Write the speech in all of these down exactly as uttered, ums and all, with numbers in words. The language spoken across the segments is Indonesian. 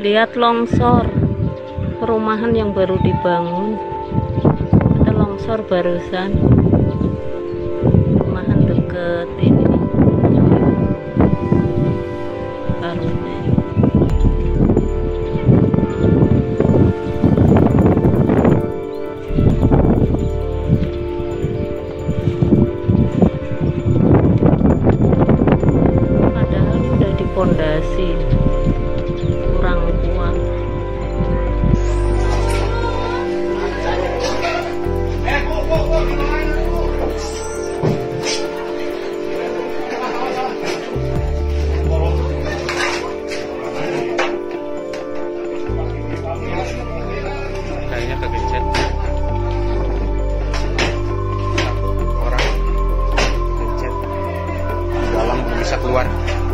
Lihat longsor perumahan yang baru dibangun. Ada longsor barusan. Perumahan deket ini. Barunya. Padahal udah dipondasi. Kurang kuat. Kayaknya kegencet. Orang kegencet dalam belum bisa keluar.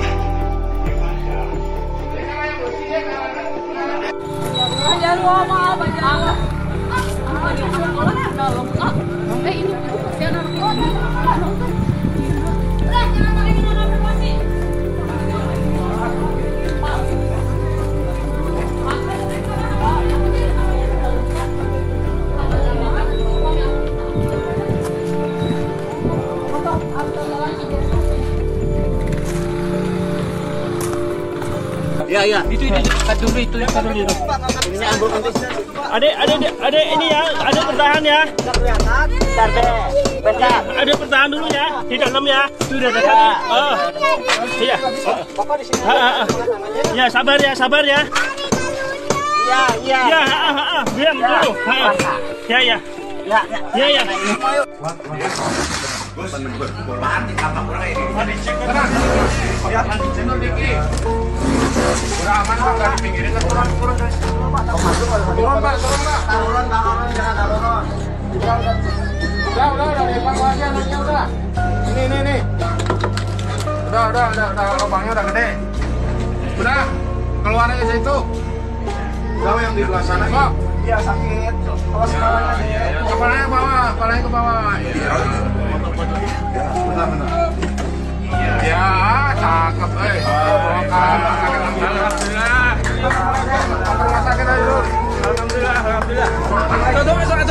Ya ya, Itu itu cut dulu itu ya cut dulu. ini ambil nanti. Adek, adek, adek ini ya, adek bertahan ya. Kelihatan, bentar deh, bentar. Adek bertahan dulu ya, di dalam ya. Sudah ada kaki. Oh, iya. Bapak di sini. Ah, ah, ah. Ya sabar ya, sabar ya. Iya iya. Ya, ah, ah, ah. Diam dulu. Ah, ah. Ya, ya, Ya ya, ya. Udah aman Pak, nggak dipinggirin kan turun turun guys. Turun Pak, turun Pak. Taruhan taruhan jangan taruhan. Udah udah udah evakuasi anaknya udah. Ini ini ini. Udah udah udah udah lubangnya udah gede. Udah keluar aja situ. Udah yang di belah sana kok. Iya sakit. Awas kepalanya. Iya iya. Kepalanya ke bawah, kepalanya ke bawah. Iya. Benar benar. Ya, cakep eh. Alhamdulillah. Alhamdulillah. Alhamdulillah. Alhamdulillah.